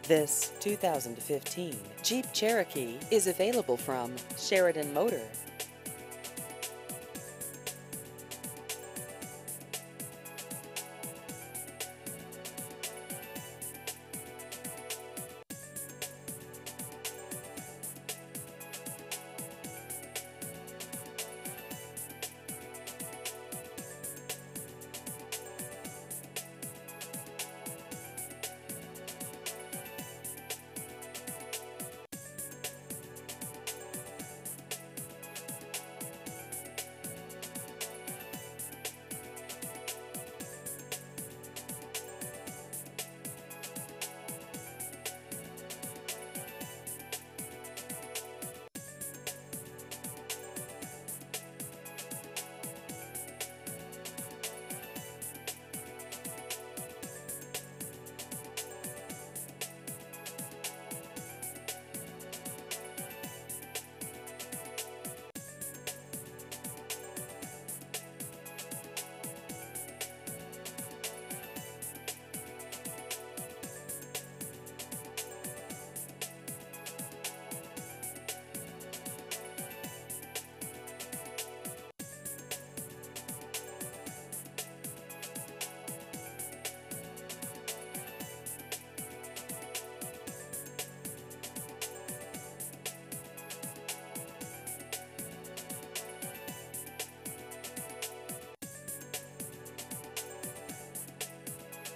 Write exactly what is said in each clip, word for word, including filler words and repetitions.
This two thousand fifteen Jeep Cherokee is available from Sheridan Motor.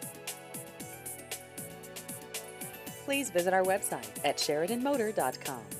Please visit our website at Sheridan Motor dot com.